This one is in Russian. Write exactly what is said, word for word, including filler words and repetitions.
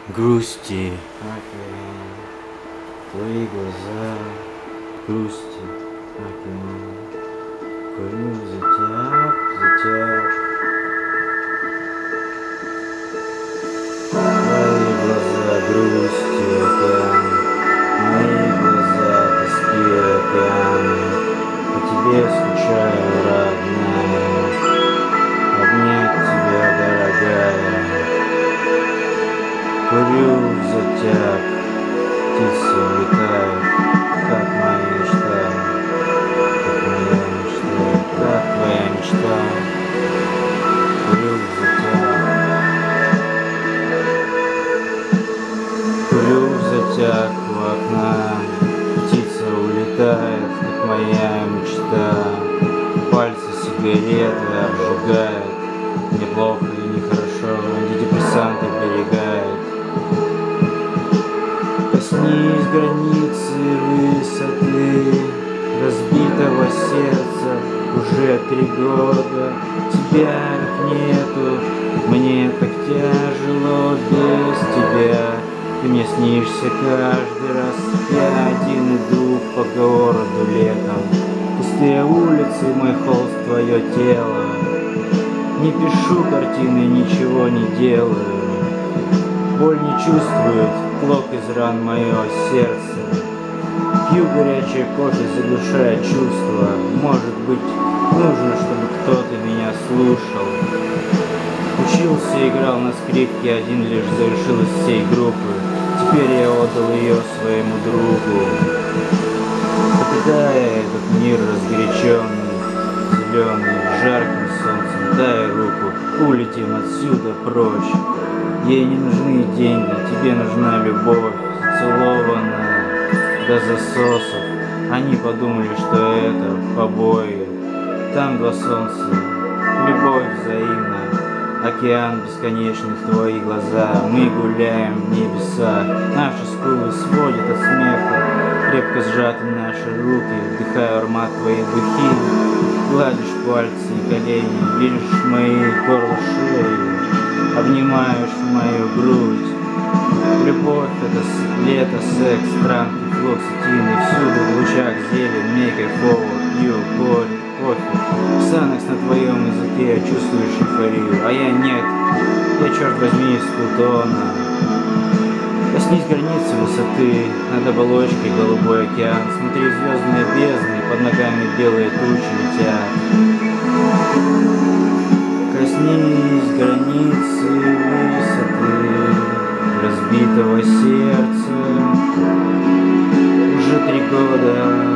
грусти, океан, твои глаза, грусти, океан, курю затяг, затяг. Твои глаза, грусти, океан, мои глаза, тоски, океан, по тебе скучаю, родная, обнять тебя, дорогая. Курю затяг, птицы улетают, как моя мечта, как моя мечта, как твоя мечта. Курю затяг, курю затяг у окна, птица улетает, как моя мечта. Пальцы сигареты обжигают, мне плохо и нехорошо, антидепрессанты берегают. Коснись границы высоты разбитого сердца, уже три года тебя как нету, мне так тяжело без тебя. Ты мне снишься каждый раз, я один иду по городу летом, пустые улицы, мой холст, твое тело. Не пишу картины, ничего не делаю, боль не чувствует, клок из ран мое сердце. Пью горячее кофе, заглушая чувства. Может быть, нужно, чтобы кто-то меня слушал. Учился, играл на скрипке, один лишь завершил из всей группы. Теперь я отдал ее своему другу. Покидая этот мир разгоряченный, зеленый, жарким солнцем, дай руку, улетим отсюда прочь. Ей не нужны деньги, тебе нужна любовь, зацелованная до засосов. Они подумали, что это побои. Там два солнца, любовь взаимная, океан бесконечный в твои глаза. Мы гуляем в небесах, наши скулы сводят от смеха. Крепко сжаты наши руки, вдыхаю аромат твоей духи. Гладишь пальцы и колени, видишь мои горло, шею, обнимаешь мою грудь. Любовь — это лето, секс, транки, флоксетин, и всюду в лучах зелень, мне кайфово, пью кофе, кофе. Ксанакс на твоем языке, чувствуешь эйфорию, а я нет, я, черт возьми, из Плутона. Коснись границы высоты, над оболочкой голубой океан, смотри звездные бездны, под ногами белые тучи летят. Коснись границы высоты разбитого сердца. Уже три года